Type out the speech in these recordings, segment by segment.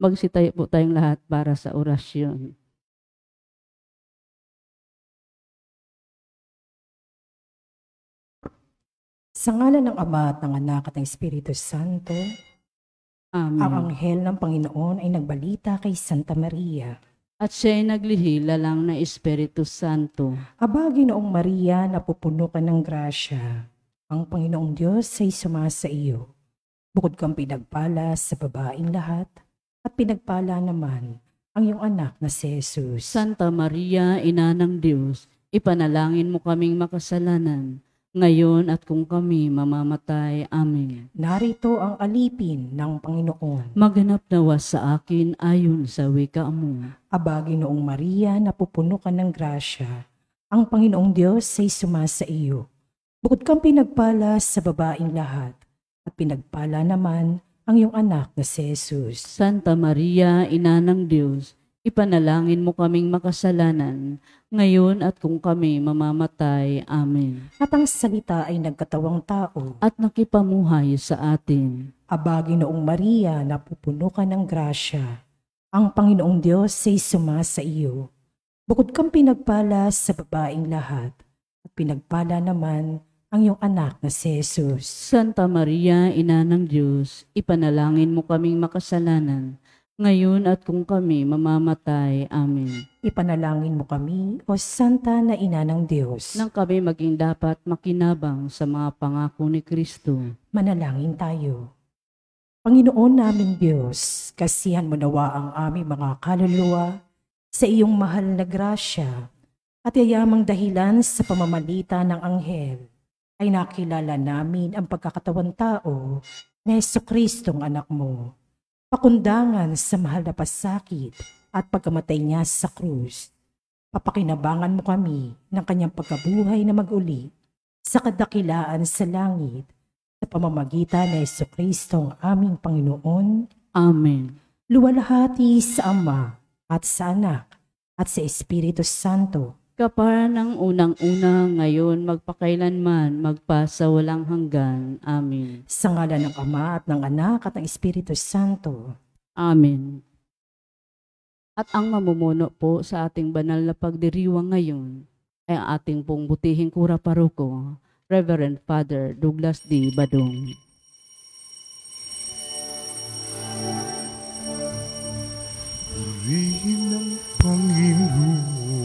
Magsitayo po tayong lahat para sa orasyon. Sa ngalan ng Ama at ng Anak at ng Espiritu Santo, ang Amen. anghel ng Panginoon ay nagbalita kay Santa Maria. At siya'y naglihila lang na Espiritu Santo. Aba, Ginoong Maria, napupuno ka ng grasya. Ang Panginoong Diyos ay sumasa iyo. Bukod kang pinagpala sa babaeng lahat, at pinagpala naman ang iyong anak na si Jesus. Santa Maria, Ina ng Diyos, ipanalangin mo kaming makasalanan, ngayon at kung kami mamamatay. Amen. Narito ang alipin ng Panginoon. Maganap nawa sa akin ayon sa wika mo. Aba, Ginoong Maria, napupuno ka ng grasya. Ang Panginoong Diyos ay sumasa iyo. Bukod kang pinagpala sa babaeng lahat, at pinagpala naman ang iyong anak na si Jesus. Santa Maria, Ina ng Diyos, ipanalangin mo kaming makasalanan, ngayon at kung kami mamamatay. Amen. At ang salita ay nagkatawang tao. At nakipamuhay sa atin. Aba, Ginoong Maria, napupuno ka ng grasya. Ang Panginoong Diyos ay sumasa iyo. Bukod kang pinagpala sa babaeng lahat, at pinagpala naman ang iyong anak na si Jesus. Santa Maria, Ina ng Diyos, ipanalangin mo kaming makasalanan, ngayon at kung kami mamamatay. Amen. Ipanalangin mo kami, O Santa na Ina ng Diyos. Nang kami maging dapat makinabang sa mga pangako ni Kristo. Manalangin tayo. Panginoon naming Diyos, kasihan mo nawa ang aming mga kaluluwa sa iyong mahal na grasya at yayamang dahilan sa pamamagitan ng anghel ay nakilala namin ang pagkakatawan tao na Jesucristong anak mo. Pakundangan sa mahal na pasakit at pagkamatay niya sa krus. Papakinabangan mo kami ng kanyang pagkabuhay na mag-uli sa kadakilaan sa langit sa pamamagitan ni Jesucristong aming Panginoon. Amen. Luwalhati sa Ama at sa Anak at sa Espiritu Santo. Kapara ng unang-una, ngayon, magpakailanman, magpasawalang hanggan. Amen. Sa ngalan ng Ama at ng Anak at ng Espiritu Santo. Amen. At ang mamumuno po sa ating banal na pagdiriwang ngayon ay ang ating pong butihing kura paroko, Reverend Father Douglas D. Badong. Purihin ang Panginoon,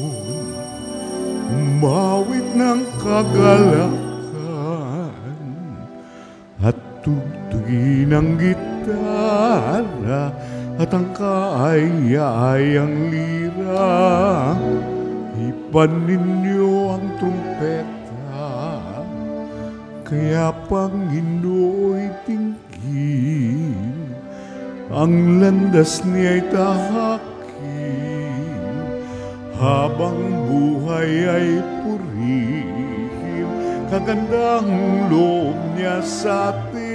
umawit ng kagalakan, at tugtugin ang gitara at ang kaaya-ayang lira. Ipanin niyo ang trumpeta, kaya Panginooy tingin, ang landas niya'y tahakin, habang buhay ay purihin, kagandang loob niya sa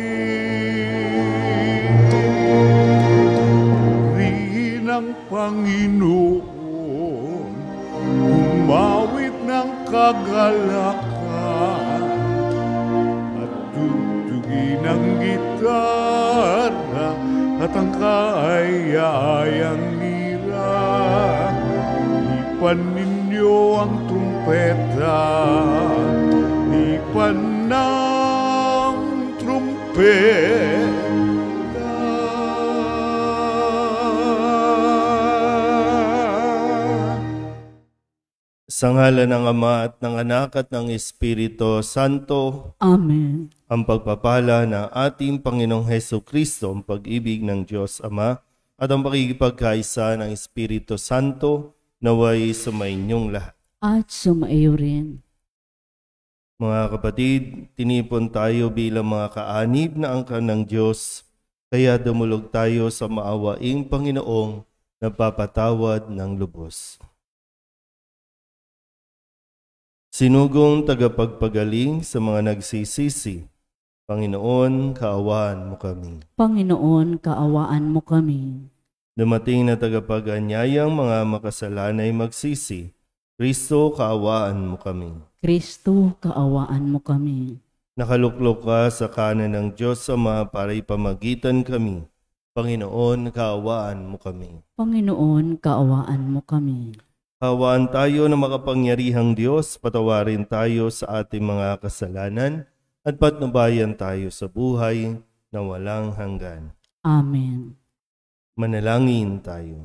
atin. Purihin ang Panginoon, umawit ng kagalakan, at tugtugin ang gitara at ang kaaya-ayang lira. Ipanin niyo ang trumpeta, ipan ng trumpeta. Sa ngalan ng Ama at ng Anak at ng Espiritu Santo. Amen. Ang pagpapala ng ating Panginoong Hesukristo, ang pag-ibig ng Diyos Ama, at ang pakikipagkaisa ng Espiritu Santo, naway sumainyong lahat. At sumaiyo rin. Mga kapatid, tinipon tayo bilang mga kaanib na angkan ng Diyos, kaya dumulog tayo sa maawaing Panginoong nagpapatawad ng lubos. Sinugong tagapagpagaling sa mga nagsisisi, Panginoon, kaawaan mo kami. Panginoon, kaawaan mo kami. Dumating na tagapag-anyayang mga makasalanay magsisi, Kristo, kaawaan mo kami. Kristo, kaawaan mo kami. Nakaluklok ka sa kanan ng Diyos Ama para ipamagitan kami Panginoon, kaawaan mo kami. Panginoon, kaawaan mo kami. Kaawaan tayo na makapangyarihang Diyos, patawarin tayo sa ating mga kasalanan at patnubayan tayo sa buhay na walang hanggan. Amen. Manalangin tayo.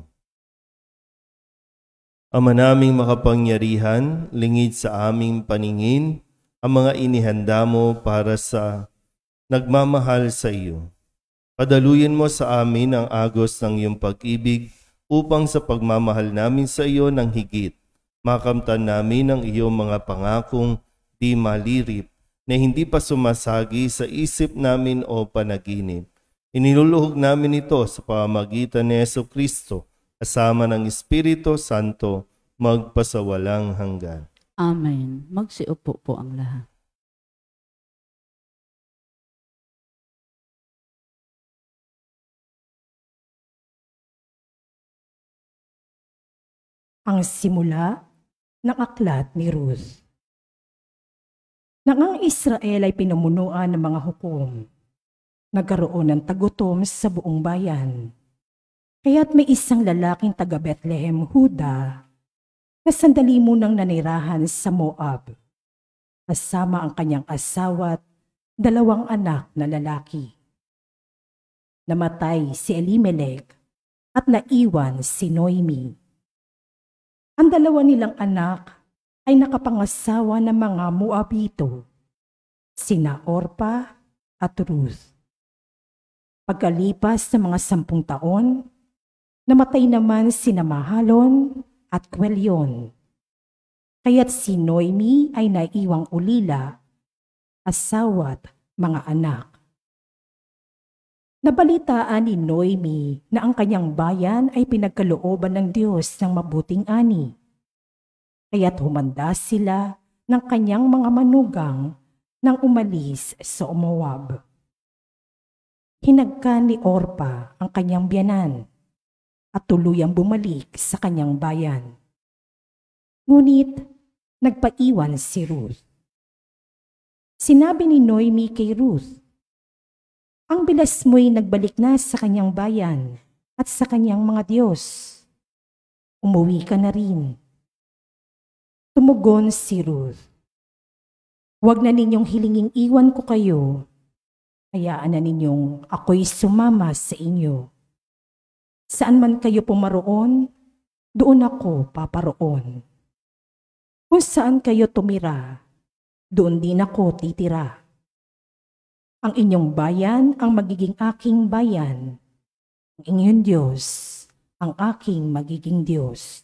Ama naming makapangyarihan, lingid sa aming paningin ang mga inihanda mo para sa nagmamahal sa iyo. Padaluyin mo sa amin ang agos ng iyong pag-ibig upang sa pagmamahal namin sa iyo ng higit, makamtan namin ang iyong mga pangakong di malirip na hindi pa sumasagi sa isip namin o panaginip. Iniluluhog namin ito sa pamamagitan ni Jesucristo, kasama ng Espiritu Santo, magpasawalang hanggan. Amen. Magsiupo po ang lahat. Ang simula ng aklat ni Ruth. Nang ang Israel ay pinumunuan ng mga hukom, nagkaroon ng tagutom sa buong bayan. Kaya't may isang lalaking taga Bethlehem, Huda, na sandali munang nanirahan sa Moab, kasama ang kanyang asawa at 2 anak na lalaki. Namatay si Elimelech at naiwan si Noemi. Ang 2 nilang anak ay nakapangasawa ng mga Moabito, sina Orpa at Ruth. Pagkalipas ng mga 10 taon, namatay naman sina Mahalon at Kwelyon. Kaya't si Noemi ay naiwang ulila, asawa at mga anak. Nabalitaan ni Noemi na ang kanyang bayan ay pinagkalooban ng Diyos ng mabuting ani. Kaya't humanda sila ng kanyang mga manugang nang umalis sa Moab. Hinagkan ni Orpa ang kanyang biyanan at tuluyang bumalik sa kanyang bayan. Ngunit nagpaiwan si Ruth. Sinabi ni Noemi kay Ruth, "Ang bilas mo'y nagbalik na sa kanyang bayan at sa kanyang mga Diyos. Umuwi ka na rin." Tumugon si Ruth, "Huwag na ninyong hilinging iwan ko kayo. Hayaan na ninyong ako'y sumama sa inyo. Saan man kayo pumaroon, doon ako paparoon. Kung saan kayo tumira, doon din ako titira. Ang inyong bayan ang magiging aking bayan. Ang inyong Diyos ang aking magiging Diyos."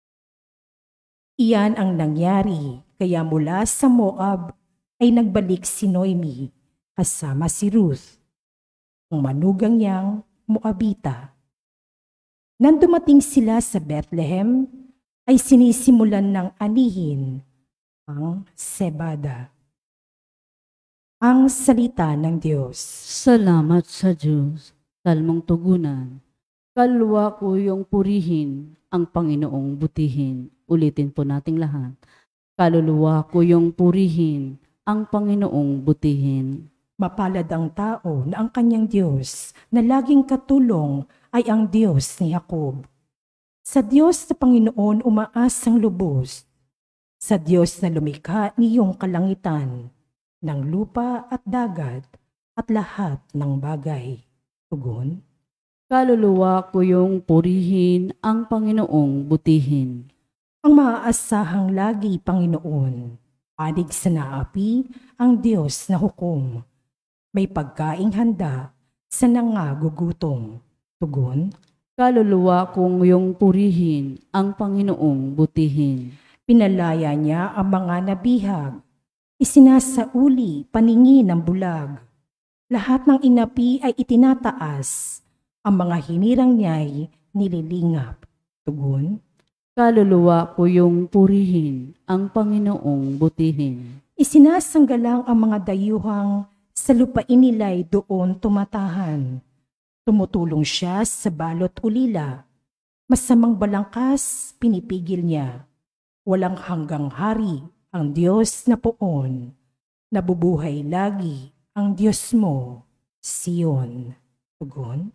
Iyan ang nangyari, kaya mula sa Moab ay nagbalik si Noemi kasama si Ruth, ang manugang niyang Moabita. Nang dumating sila sa Bethlehem, ay sinisimulan ng anihin ang sebada. Ang salita ng Diyos. Salamat sa Diyos. Salmong tugunan. Kalwa ko yung purihin, ang Panginoong butihin. Ulitin po nating lahat. Kaluluwa ko yung purihin, ang Panginoong butihin. Mapalad ang tao na ang kanyang Diyos na laging katulong ay ang Diyos ni Jacob. Sa Diyos na Panginoon umaasang lubos. Sa Diyos na lumikha niyong kalangitan, ng lupa at dagat at lahat ng bagay. Tugon. Kaluluwa ko yung purihin, ang Panginoong butihin. Ang maaasahang lagi, Panginoon, anig sa naapi ang Diyos na hukom. May pagkaing handa sa nangagugutom. Tugon. Kaluluwa kong yung purihin, ang Panginoong butihin. Pinalaya niya ang mga nabihag. Isinasauli paningin ng bulag. Lahat ng inapi ay itinataas. Ang mga hinirang niya'y nililingap. Tugon. Kaluluwa ko yung purihin, ang Panginoong butihin. Isinasanggalang ang mga dayuhang sa lupain nila'y doon tumatahan. Tumutulong siya sa balot ulila. Masamang balangkas, pinipigil niya. Walang hanggang hari ang Diyos na poon. Nabubuhay lagi ang Diyos mo, Sion. Tugon.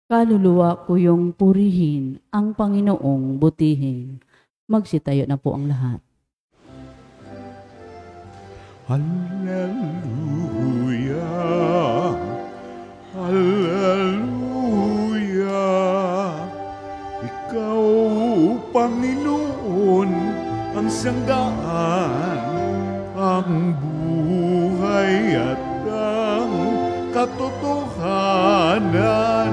Kaluluwa ko yung purihin, ang Panginoong butihin. Magsitayo na po ang lahat. Hallelujah, Hallelujah. Ikaw, Panginoon, ang siyang daan, ang buhay at ang katotohanan.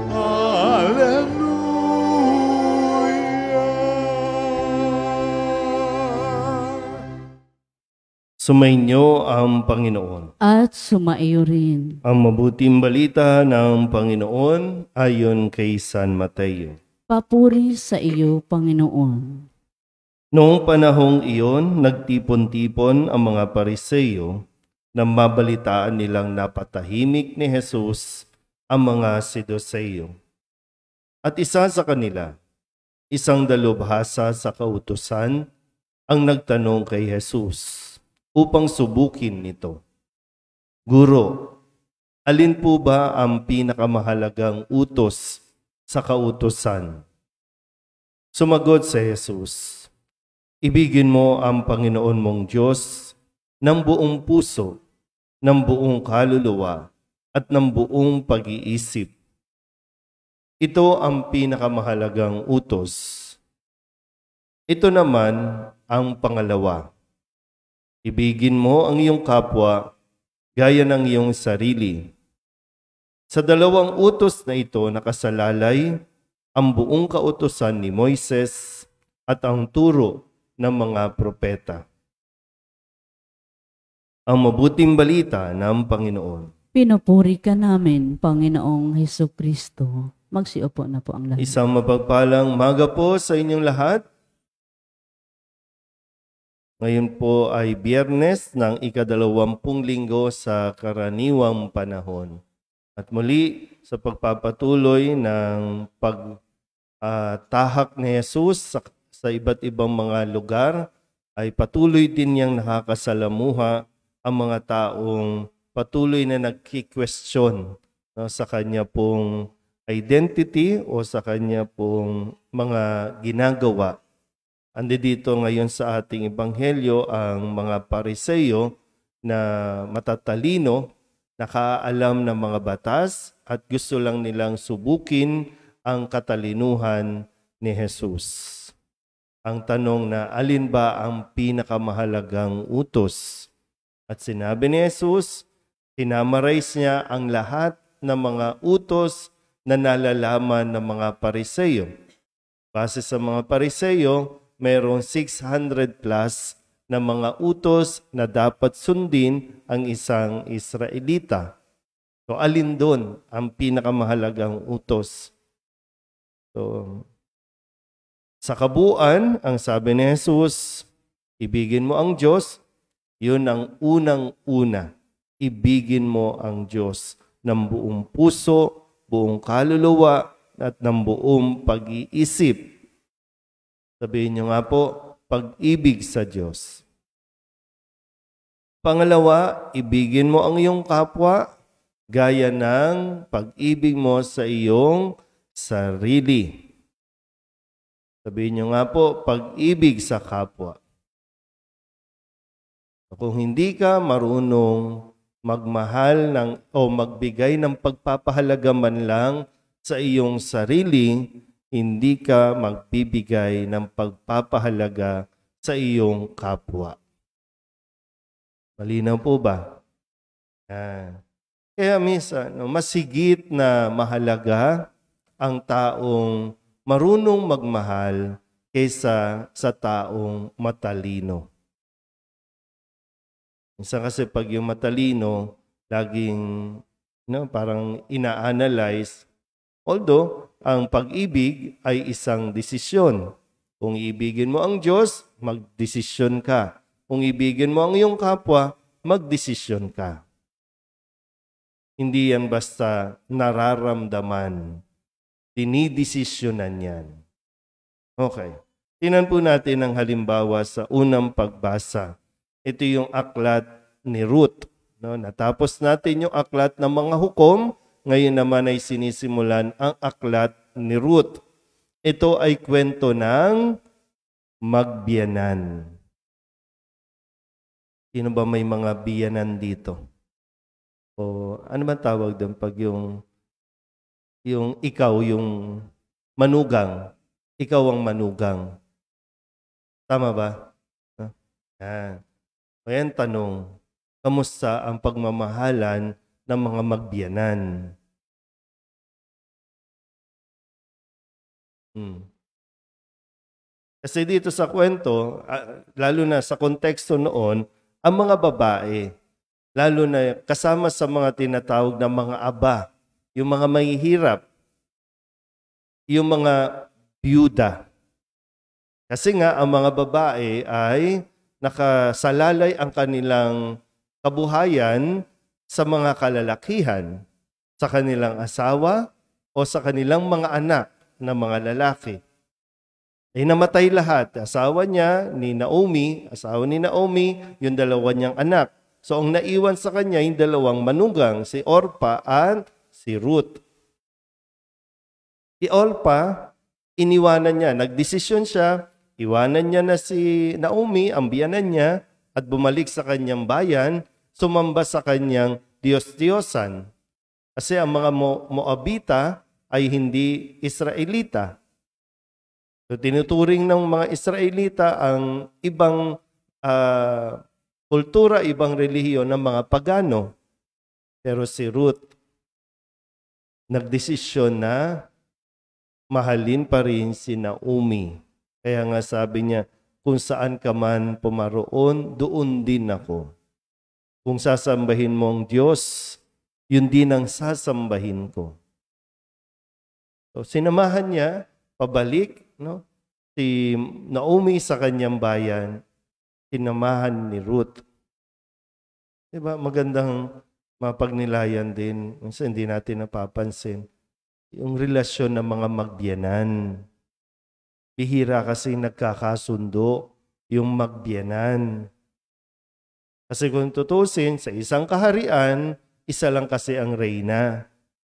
Hallelujah. Sumainyo ang Panginoon. At sumaiyo rin. Ang mabuting balita ng Panginoon ayon kay San Mateo. Papuri sa iyo, Panginoon. Noong panahong iyon, nagtipon-tipon ang mga Pariseo nang mabalitaan nilang napatahimik ni Jesus ang mga Saduceo. At isa sa kanila, isang dalubhasa sa kautusan, ang nagtanong kay Jesus upang subukin nito. Guro, alin po ba ang pinakamahalagang utos sa kautusan? Sumagot si Jesus, ibigin mo ang Panginoon mong Diyos ng buong puso, ng buong kaluluwa, at ng buong pag-iisip. Ito ang pinakamahalagang utos. Ito naman ang pangalawa. Ibigin mo ang iyong kapwa gaya ng iyong sarili. Sa dalawang utos na ito nakasalalay ang buong kautusan ni Moises at ang turo ng mga propeta. Ang mabuting balita ng Panginoon. Pinupuri ka namin, Panginoong Hesukristo. Magsiupo na po ang lahat. Isang mapagpalang umaga po sa inyong lahat. Ngayon po ay Biyernes ng ika-20 linggo sa karaniwang panahon. At muli sa pagpapatuloy ng pagtahak ni Jesus sa iba't ibang mga lugar, ay patuloy din niyang nakakasalamuha ang mga taong patuloy na nagki-question sa kanya pong identity o sa kanya pong mga ginagawa. Andi dito ngayon sa ating ebanghelyo ang mga Pariseo na matatalino, nakaalam ng mga batas at gusto lang nilang subukin ang katalinuhan ni Jesus. Ang tanong na alin ba ang pinakamahalagang utos? At sinabi ni Jesus, sinamarize niya ang lahat ng mga utos na nalalaman ng mga Pariseo. Base sa mga Pariseo, mayroong 600 plus na mga utos na dapat sundin ang isang Israelita. So alin doon ang pinakamahalagang utos? So, sa kabuuan, ang sabi ni Jesus, ibigin mo ang Diyos, yun ang unang-una. Ibigin mo ang Diyos ng buong puso, buong kaluluwa, at ng buong pag-iisip. Sabihin niyo nga po, pag-ibig sa Diyos. Pangalawa, ibigin mo ang iyong kapwa gaya ng pag-ibig mo sa iyong sarili. Sabihin niyo nga po, pag-ibig sa kapwa. Kung hindi ka marunong magmahal o magbigay ng pagpapahalaga man lang sa iyong sarili, hindi ka magbibigay ng pagpapahalaga sa iyong kapwa. Malinaw po ba? Kaya minsan, masigit na mahalaga ang taong marunong magmahal kaysa sa taong matalino. Minsan kasi pag yung matalino, laging parang ina-analyze. Although, ang pag-ibig ay isang desisyon. Kung ibigin mo ang Diyos, magdesisyon ka. Kung ibigin mo ang iyong kapwa, magdesisyon ka. Hindi yan basta nararamdaman. Dinidesisyonan yan. Okay. Tingnan po natin ang halimbawa sa unang pagbasa. Ito yung aklat ni Ruth. Natapos natin yung aklat ng mga hukom. ngayon naman ay sinisimulan ang aklat ni Ruth. Ito ay kwento ng magbiyanan. Sino ba may mga biyanan dito? O ano man tawag doon pag yung ikaw, yung manugang, ikaw ang manugang. Tama ba? Yan. Ngayon tanong, kamusta ang pagmamahalan ng mga magbiyanan? Kasi dito sa kwento, lalo na sa konteksto noon, ang mga babae, lalo na kasama sa mga tinatawag na mga aba, yung mga mahihirap, yung mga byuda. Kasi nga, ang mga babae ay nakasalalay ang kanilang kabuhayan sa mga kalalakihan, sa kanilang asawa o sa kanilang mga anak na mga lalaki. Ay namatay lahat. Asawa ni Naomi, yung dalawa niyang anak. So ang naiwan sa kanya yung dalawang manugang, si Orpa at si Ruth. Si Orpa, iniwanan niya, nagdesisyon siya, iwanan niya na si Naomi, ang biyanan niya, at bumalik sa kanyang bayan, sumamba sa kanyang Diyos-Diyosan. Kasi ang mga Moabita ay hindi Israelita. So, tinuturing ng mga Israelita ang ibang kultura, ibang relihiyon ng mga pagano. Pero si Ruth, nagdesisyon na mahalin pa rin si Naomi. Kaya nga sabi niya, kung saan ka man pumaroon, doon din ako. Kung sasambahin mo ang Diyos, yun din ang sasambahin ko. So, sinamahan niya, pabalik, si Naomi sa kanyang bayan, sinamahan ni Ruth. Diba? Magandang mapagnilayan din. Minsan hindi natin napapansin. Yung relasyon ng mga magbiyanan. Bihira kasi nagkakasundo yung magbiyanan. Kasi kung tutusin, sa isang kaharian, isa lang kasi ang reyna.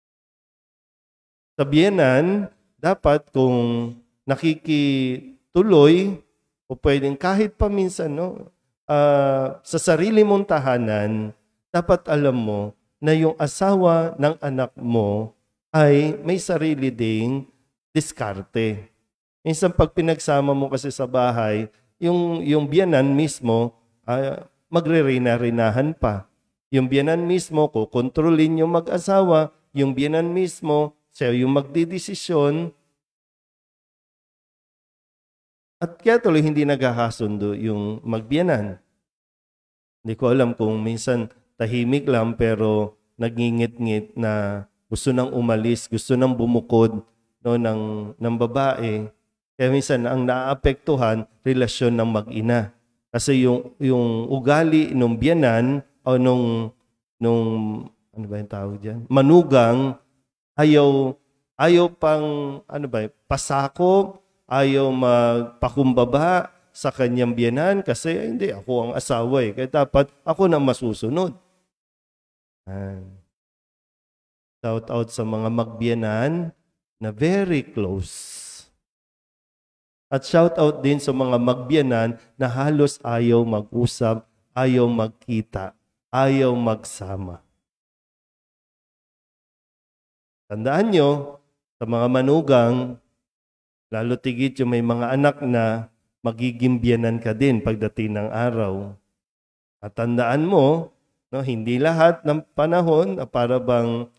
Sa biyanan, dapat kung nakikituloy o pwedeng kahit paminsan sa sarili mong tahanan, dapat alam mo na yung asawa ng anak mo ay may sarili ding diskarte. Minsan pag pinagsama mo kasi sa bahay, yung biyanan mismo magre-reyna-reynahan pa. Yung biyanan mismo kukontrolin yung mag-asawa, yung biyanan mismo siya yung magdidesisyon. At kaya tuloy hindi nagkakasundo yung magbiyanan. Hindi ko alam kung minsan tahimik lang pero nagingit-ngit na gusto nang umalis, gusto nang bumukod ng babae. Kaya minsan ang naapektuhan, relasyon ng mag-ina. Kasi yung ugali ng biyanan o nung ano ba yung tawag dyan? Manugang, ayaw pang pasakop, ayaw magpakumbaba sa kanyang biyanan kasi hindi, ako ang asawa eh. Kaya dapat ako na masusunod. Shout out sa mga magbiyanan na very close. At shout out din sa mga magbiyanan na halos ayaw mag-usap, ayaw magkita, ayaw magsama. Tandaan nyo, sa mga manugang, lalo tigit yung may mga anak na magiging biyanan ka din pagdating ng araw. At tandaan mo, hindi lahat ng panahon para bang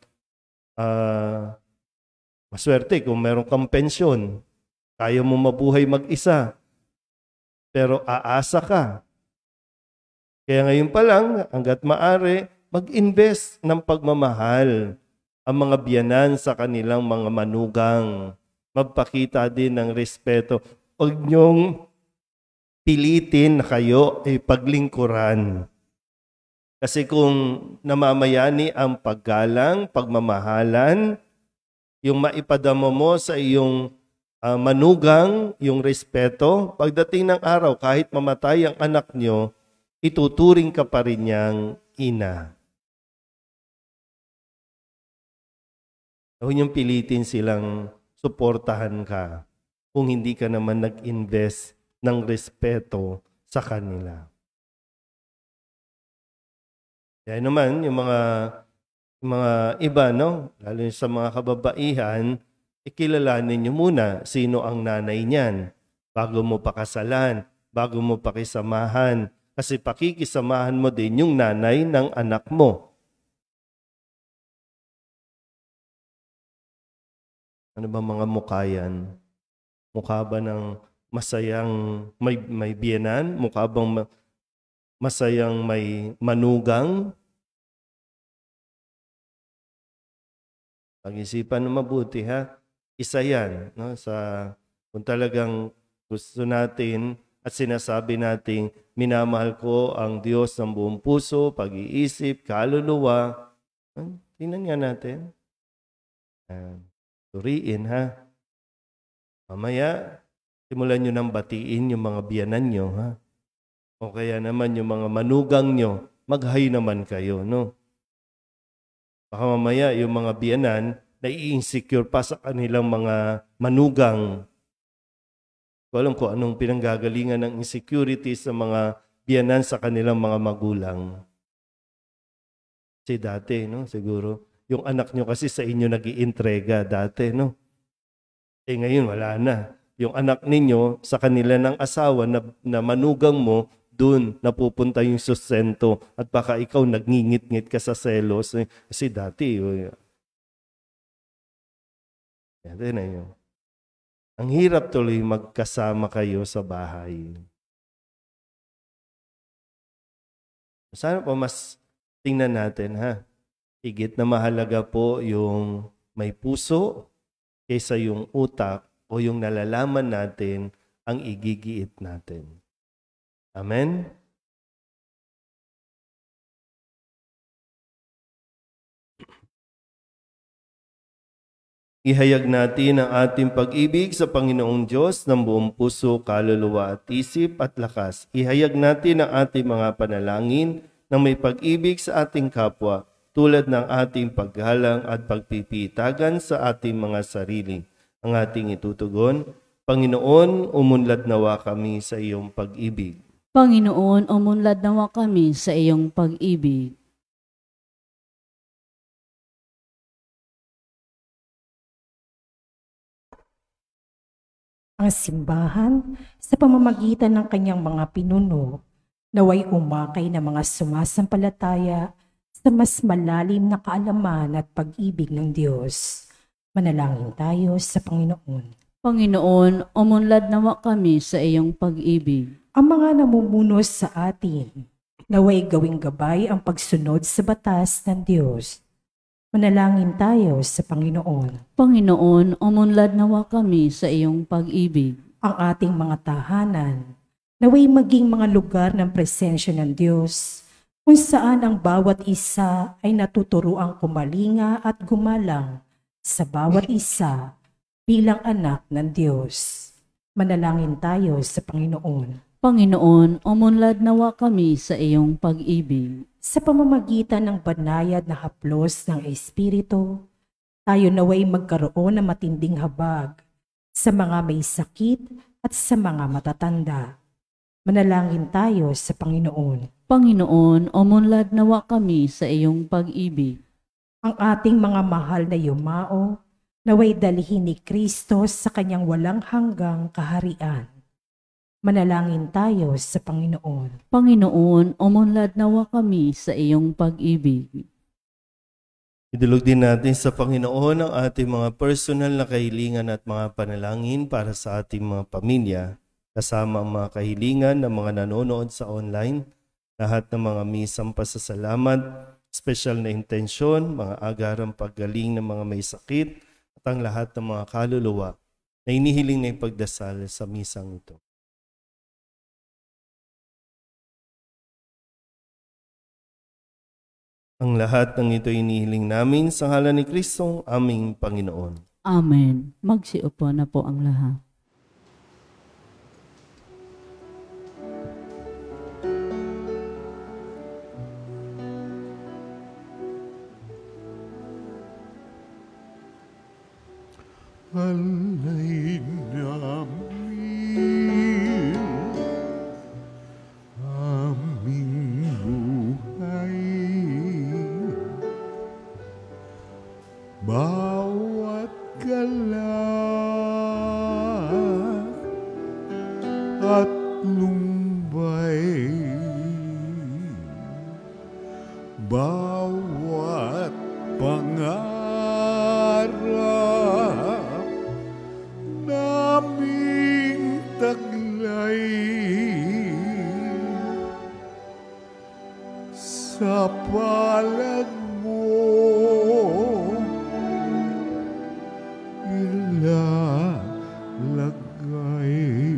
maswerte kung meron kang pensyon. Kaya mo mabuhay mag-isa. Pero aasa ka. Kaya ngayon pa lang, hanggat maaari, mag-invest ng pagmamahal ang mga biyanan sa kanilang mga manugang. Magpakita din ng respeto. Huwag niyong pilitin na kayo ay paglingkuran. Kasi kung namamayani ang paggalang, pagmamahalan, yung maipadama mo sa iyong manugang, yung respeto, pagdating ng araw, kahit mamatay ang anak nyo, ituturing ka pa rin niyang ina. Huwag niyong pilitin silang suportahan ka kung hindi ka naman nag-invest ng respeto sa kanila. Kaya naman, yung mga iba, no? Lalo sa mga kababaihan, ikilalanin niyo muna sino ang nanay niyan bago mo pakasalan, bago mo pakisamahan. Kasi pakikisamahan mo din yung nanay ng anak mo. Ano ba mga mukha yan? Mukha ba ng masayang may biyenan? Mukha bang masayang may manugang? Pag-isipan na mabuti, ha? Isa yan, no? Kung talagang gusto natin at sinasabi nating minamahal ko ang Diyos ng buong puso, pag-iisip, kaluluwa. Tingnan nga natin. Suriin, ha? Mamaya, simulan nyo nang batiin yung mga biyanan nyo, ha? O kaya naman yung mga manugang nyo, mag-hi naman kayo, no? Baka mamaya yung mga biyanan, nai-insecure pa sa kanilang mga manugang. Alam ko anong pinanggagalingan ng insecurity sa mga biyanan sa kanilang mga magulang. Kasi dati, no? Siguro, yung anak nyo kasi sa inyo nag-iintrega dati, no? Ngayon wala na. Yung anak ninyo sa kanila ng asawa na manugang mo, dun napupunta yung sustento at baka ikaw nagngingit-ngit ka sa selos. Kasi dati, na yun. Ang hirap tuloy magkasama kayo sa bahay. Sana po mas tingnan natin, ha? Higit na mahalaga po yung may puso kaysa yung utak o yung nalalaman natin ang igigiit natin. Amen? Ihayag natin ang ating pag-ibig sa Panginoong Diyos ng buong puso, kaluluwa at isip at lakas. Ihayag natin ang ating mga panalangin ng may pag-ibig sa ating kapwa, tulad ng ating paggalang at pagpipitagan sa ating mga sarili. Ang ating itutugon, Panginoon, umunlad nawa kami sa iyong pag-ibig. Panginoon, umunlad nawa kami sa iyong pag-ibig. Ang simbahan sa pamamagitan ng kanyang mga pinuno, naway umakay na mga sumasampalataya sa mas malalim na kaalaman at pag-ibig ng Diyos. Manalangin tayo sa Panginoon. Panginoon, umunlad nawa kami sa iyong pag-ibig. Ang mga namumuno sa atin, naway gawing gabay ang pagsunod sa batas ng Diyos. Manalangin tayo sa Panginoon. Panginoon, umunlad nawa kami sa iyong pag-ibig. Ang ating mga tahanan, naway maging mga lugar ng presensya ng Diyos, kung saan ang bawat isa ay natuturuang kumalinga at gumalang sa bawat isa bilang anak ng Diyos. Manalangin tayo sa Panginoon. Panginoon, umunlad nawa kami sa iyong pag-ibig. Sa pamamagitan ng banayad na haplos ng Espiritu, tayo naway magkaroon ng matinding habag sa mga may sakit at sa mga matatanda. Manalangin tayo sa Panginoon. Panginoon, umunlad nawa kami sa iyong pag-ibig. Ang ating mga mahal na yumao, naway dalhin ni Kristo sa kanyang walang hanggang kaharian. Manalangin tayo sa Panginoon. Panginoon, umunlad nawa kami sa iyong pag-ibig. Idulog din natin sa Panginoon ang ating mga personal na kahilingan at mga panalangin para sa ating mga pamilya, kasama ang mga kahilingan ng mga nanonood sa online, lahat ng mga misang pasasalamat, special na intensyon, mga agarang paggaling ng mga may sakit, at ang lahat ng mga kaluluwa na inihiling na ipagdasal sa misang ito. Ang lahat ng ito inihiling namin sa ngalan ni Kristong aming Panginoon. Amen. Magsiupo na po ang lahat. alay namin aming buhay. Bawat galak at lumbay, bawat pangarap naming taglay, sa palad mo ilalagay.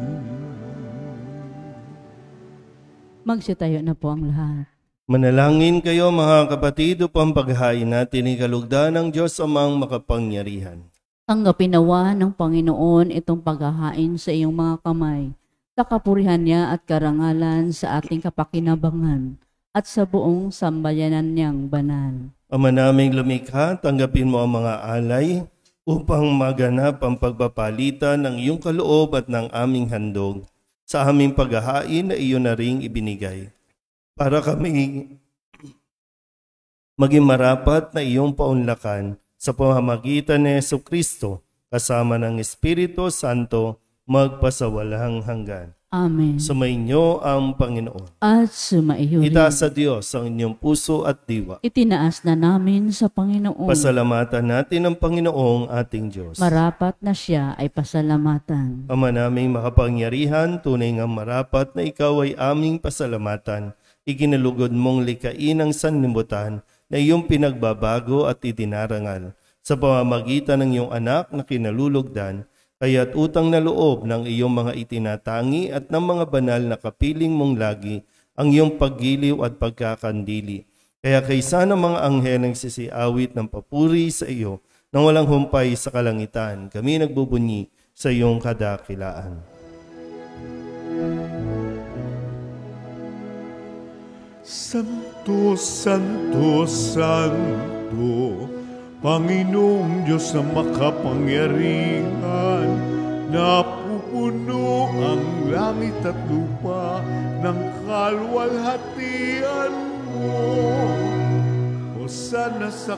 Magsitayo na po ang lahat. Manalangin kayo mga kapatid upang paghahain natin ang kalugdan ng Diyos Amang makapangyarihan. Tanggapin nawa ng Panginoon itong paghahain sa iyong mga kamay, sa kapurihan niya at karangalan sa ating kapakinabangan at sa buong sambayanan niyang banal. Ama naming lumikha, tanggapin mo ang mga alay upang maganap ang pagpapalitan ng iyong kaloob at ng aming handog sa aming paghahain na iyon na ring ibinigay. Para kami maging marapat na iyong paunlakan sa pamamagitan ni Jesucristo kasama ng Espiritu Santo magpasawalang hanggan. Amen. Sumainyo ang Panginoon. At sumaiyo rin. Itaas sa Diyos ang inyong puso at diwa. Itinaas na namin sa Panginoon. Pasalamatan natin ang Panginoong ating Diyos. Marapat na siya ay pasalamatan. Ama naming makapangyarihan, tunay ngang marapat na ikaw ay aming pasalamatan. Iginalugod mong likain ang sanlibutan na iyong pinagbabago at itinarangal sa pamamagitan ng iyong anak na kinalulugdan, kaya't utang na loob ng iyong mga itinatangi at ng mga banal na kapiling mong lagi ang iyong paggiliw at pagkakandili. Kaya kaysa ng mga anghel ang sisiawit ng papuri sa iyo nang walang humpay sa kalangitan, kami nagbubunyi sa iyong kadakilaan. Santo, Santo, Santo, Panginoong Diyos na makapangyarihan, napupuno ang langit at lupa ng kalwalhatian mo. Hosana sa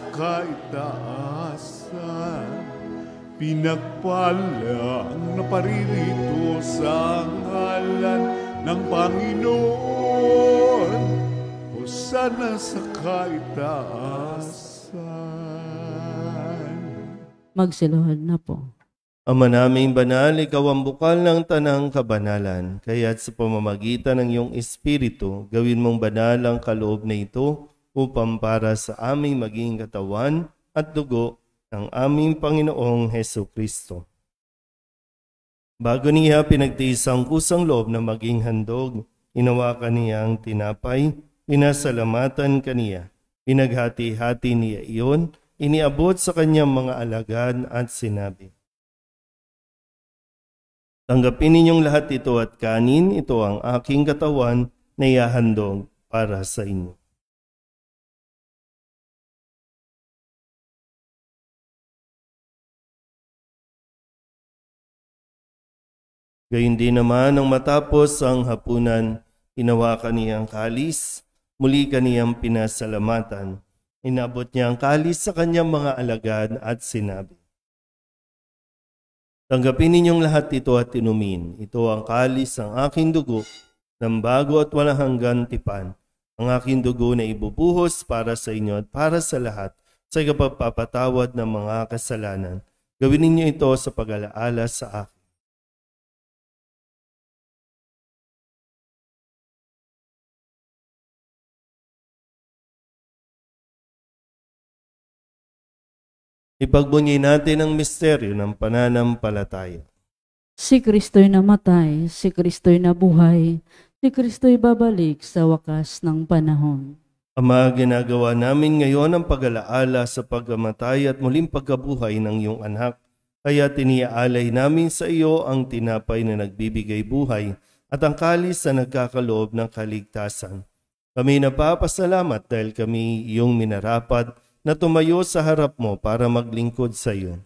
kaitaasan, pinagpala ang naparirito sa ngalan ng Panginoon. Hosana sa kaitaasan. Magsiluhod na po. Ama naming banal, ikaw ang bukal ng tanang kabanalan, kaya't sa pamamagitan ng iyong Espiritu, gawin mong banal ang kaloob na ito upang para sa aming maging katawan at dugo ng aming Panginoong Hesukristo. Bago niya pinagtiis ang kusang loob na maging handog, hinawakan niya ang tinapay, pinasalamatan kaniya, pinaghati-hati niya iyon, iniabot sa kanyang mga alagad at sinabi, tanggapin ninyong lahat ito at kanin, ito ang aking katawan na ihahandog para sa inyo. Gayun din naman nang matapos ang hapunan, hinawakan niya ang kalis, muli kaniyang pinasalamatan. Inabot niya ang kalis sa kanyang mga alagad at sinabi, tanggapin ninyong lahat ito at inumin. Ito ang kalis ng aking dugo ng bago at walang hanggan tipan. Ang aking dugo na ibubuhos para sa inyo at para sa lahat sa ikapagpapatawad ng mga kasalanan. Gawin ninyo ito sa pag-alaala sa akin. Ipagbunyi natin ang misteryo ng pananampalataya. Si Kristo'y namatay, si Kristo'y nabuhay, si Kristo'y babalik sa wakas ng panahon. Ama, ginagawa namin ngayon ang pag-alaala sa pagkamatay at muling pagkabuhay ng iyong anak. Kaya tiniaalay namin sa iyo ang tinapay na nagbibigay buhay at ang kalis na nagkakaloob ng kaligtasan. Kami napapasalamat dahil kami iyong minarapat na tumayo sa harap mo para maglingkod sa iyo.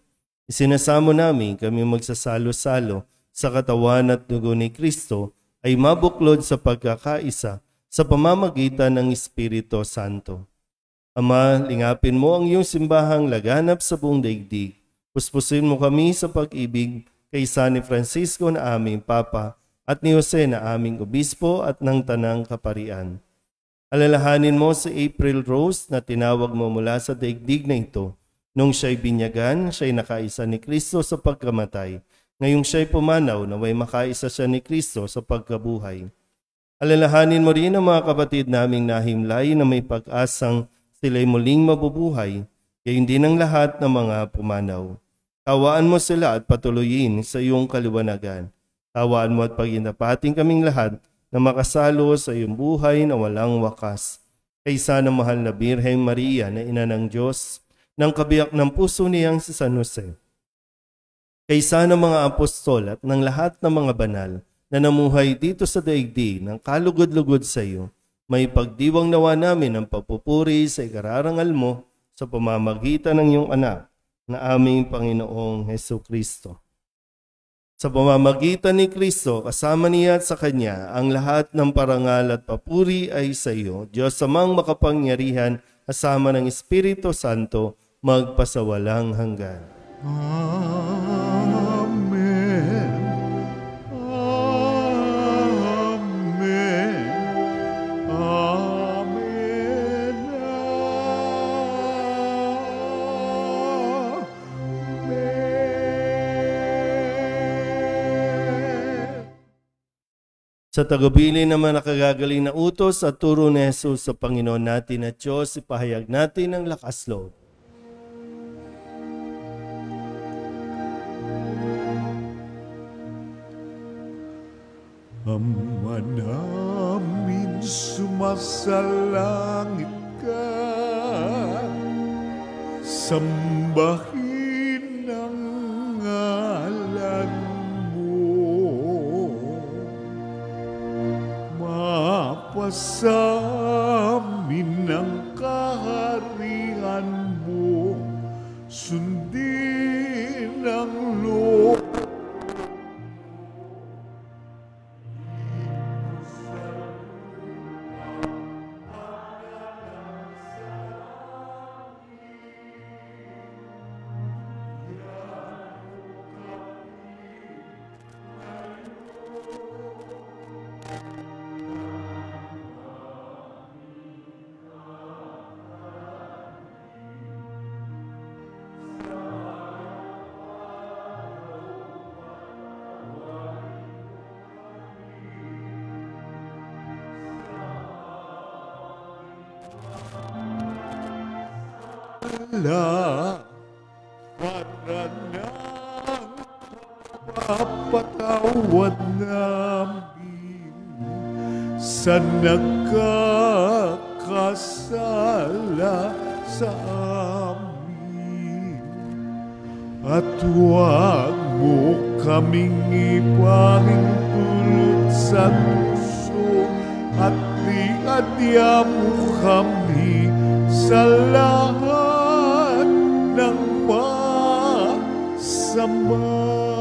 Isinasamo namin kami magsasalo-salo sa katawan at dugo ni Kristo ay mabuklod sa pagkakaisa sa pamamagitan ng Espiritu Santo. Ama, lingapin mo ang iyong simbahang laganap sa buong daigdig. Puspusin mo kami sa pag-ibig kay San Francisco na aming Papa at ni Jose na aming Obispo at ng Tanang Kaparian. Alalahanin mo si April Rose na tinawag mo mula sa daigdig na ito. Nung siya'y binyagan, siya'y nakaisa ni Kristo sa pagkamatay. Ngayong siya'y pumanaw, naway makaisa siya ni Kristo sa pagkabuhay. Alalahanin mo rin ang mga kapatid naming nahimlay na may pag-asang sila'y muling mabubuhay, gayon din ang lahat ng mga pumanaw. Tawaan mo sila at patuloyin sa iyong kaliwanagan. Tawaan mo at paginapating kaming lahat na makasalo sa iyong buhay na walang wakas. Kaysa ng mahal na Birheng Maria na Ina ng Diyos, ng kabiyak ng puso niyang si San Jose. Kaysa ng mga apostol at ng lahat ng mga banal na namuhay dito sa daigdig ng kalugod-lugod sa iyo, may pagdiwang nawa namin ang papupuri sa ikararangal mo sa pamamagitan ng iyong anak na aming Panginoong Hesukristo. Sa pamamagitan ni Kristo, kasama niya at sa Kanya, ang lahat ng parangal at papuri ay sa iyo, Diyos amang makapangyarihan, kasama ng Espiritu Santo, magpasawalang hanggan. Amen. Amen. Amen. Amen. Sa tagubilin naman nakagagaling na utos at turo ni Jesus sa Panginoon natin at Diyos, ipahayag natin ang lakas loob. Ama namin sumasalangit ka, sambahin ang ngalan mo. Mapasamin ang kaharian mo, sundin ang loob. Para nang papatawad namin sa nagkakasala sa amin. At huwag mo kaming ipahintulot sa puso at iadya mo kami sa lahat ng masama.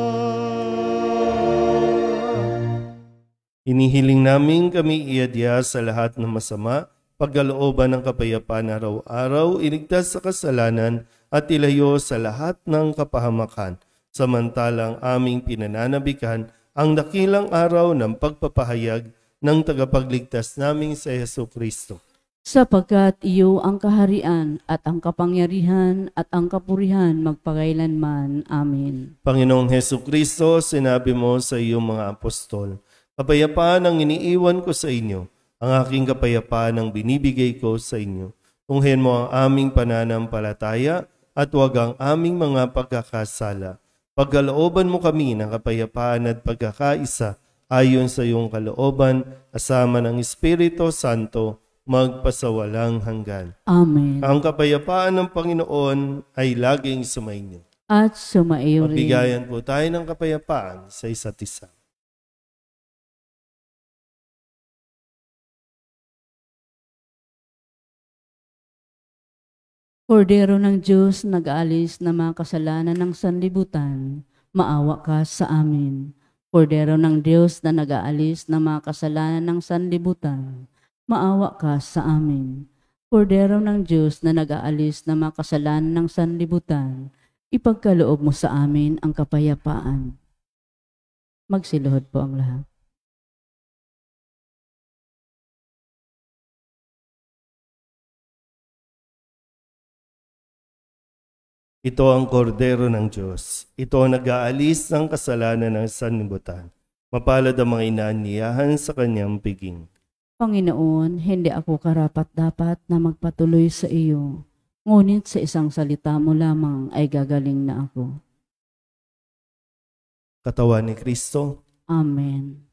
Hinihiling namin kami iadya sa lahat ng masama, pagkalooban ng kapayapaan araw-araw, iligtas sa kasalanan at ilayo sa lahat ng kapahamakan, samantalang aming pinananabikan ang dakilang araw ng pagpapahayag ng tagapagligtas naming sa Jesucristo. Sapagkat iyo ang kaharian at ang kapangyarihan at ang kapurihan magpakailanman. Amen. Panginoong Jesucristo, sinabi mo sa iyong mga apostol, kapayapaan ang iniiwan ko sa inyo, ang aking kapayapaan ang binibigay ko sa inyo. Tunghen mo ang aming pananampalataya at huwag ang aming mga pagkakasala. Pagkalooban mo kami ng kapayapaan at pagkakaisa ayon sa iyong kalooban, kasama ng Espiritu Santo, magpasawalang hanggan. Amen. Ang kapayapaan ng Panginoon ay laging sumainyo. At sumaiyo rin. Magbigayan po tayo ng kapayapaan sa isa't isa. Kordero ng Diyos, nag-aalis na mga kasalanan ng sanlibutan, maawa ka sa amin. Kordero ng Diyos na nag-aalis na mga kasalanan ng sanlibutan, maawa ka sa amin. Kordero ng Diyos na nag-aalis na mga kasalanan ng sanlibutan, ipagkaloob mo sa amin ang kapayapaan. Magsiluhod po ang lahat. Ito ang kordero ng Diyos. Ito ang nag-aalis ng kasalanan ng sanlibutan. Mapalad ang mga inaaniyahan sa kanyang piging. Panginoon, hindi ako karapat-dapat na magpatuloy sa iyo, ngunit sa isang salita mo lamang ay gagaling na ako. Katawan ni Kristo. Amen.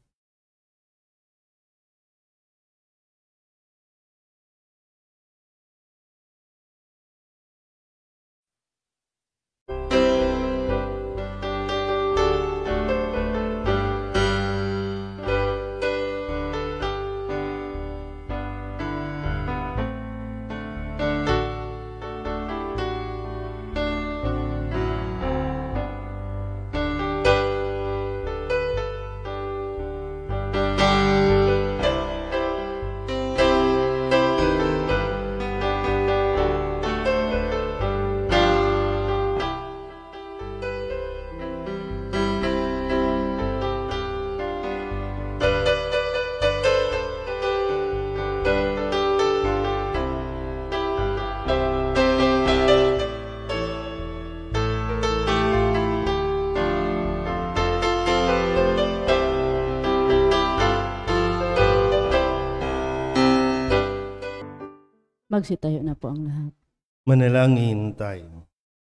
Magsitayo na po ang lahat. Manalangin tayo.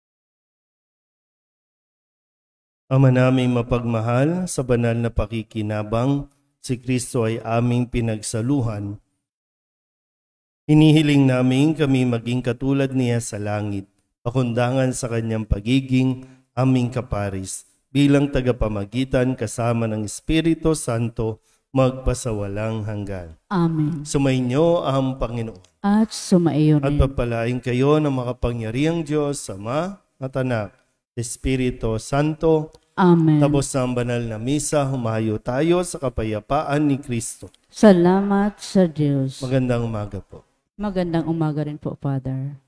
Ama naming mapagmahal, sa banal na pakikinabang, si Kristo ay aming pinagsaluhan. Hinihiling namin kami maging katulad niya sa langit, pakundangan sa kanyang pagiging aming kaparis, bilang tagapamagitan kasama ng Espiritu Santo, magpasawalang hanggan. Amen. Sumainyo ang Panginoon. At sumaiyo At rin. pagpalain kayo ng makapangyarihang Diyos, Ama at Anak, Espiritu Santo. Amen. Tapos ng banal na misa, humayo tayo sa kapayapaan ni Kristo. Salamat sa Diyos. Magandang umaga po. Magandang umaga rin po, Father.